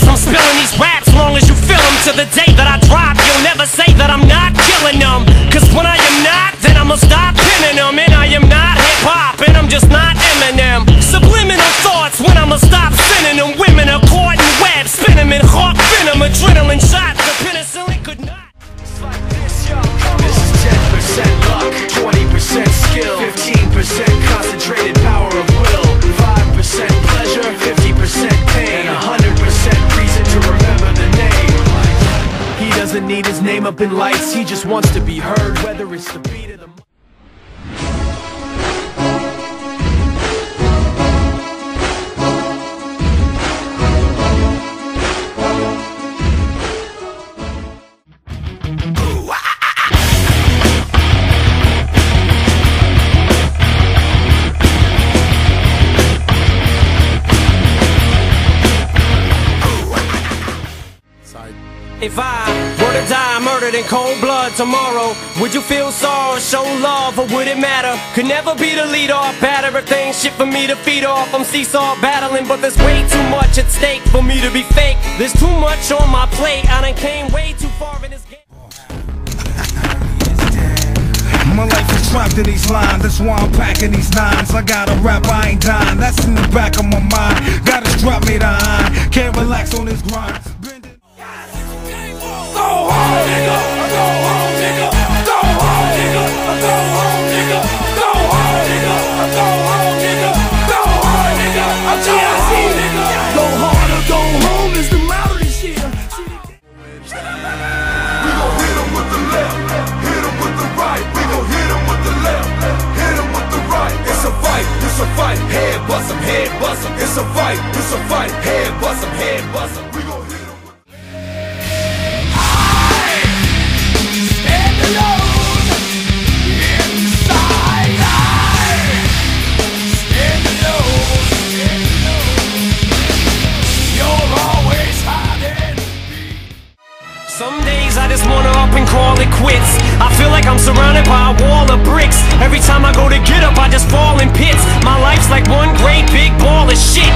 facts, I'm spilling these raps long as you feel them. To the day that I drop, you'll never say that I'm not killing them. Cause when I am not, then I'ma stop pinning them. And I am not hip-hop, and I'm just not Eminem. Subliminal thoughts when I'ma stop sending them. Women are caught in webs, spin them in hawk venom. Adrenaline shots, the penicillin could not. It's like this, yo. This is 10% luck, 20% skill, 15% concentrated power of will, 5% pleasure, 50% pain, and 100% reason to remember the name. He doesn't need his name up in lights, he just wants to be heard, whether it's the beat of the... If I were to die murdered in cold blood tomorrow, would you feel sorrow, show love, or would it matter? Could never be the lead off, bad everything, shit for me to feed off. I'm seesaw battling, but there's way too much at stake for me to be fake. There's too much on my plate, I done came way too far in this game. My life is trapped in these lines, that's why I'm packing these nines. I gotta rap, I ain't dying, that's in the back of my mind. Got a strap made of iron, can't relax on this grind. Go home, nigga, go home, nigga, go home, nigga, go home, nigga, go home, nigga, go home, nigga, go home, nigga, I'm GIC, nigga. Go hard or go home is the motto this year. We gon' hit him with the left, hit him with the right. We gon' hit him with the left, hit him with the right. It's a fight, head bust him, head bust him. It's a fight, head bust him, head bust him. We gon' hit him. Some days I just wanna up and call it quits. I feel like I'm surrounded by a wall of bricks. Every time I go to get up, I just fall in pits. My life's like one great big ball of shit.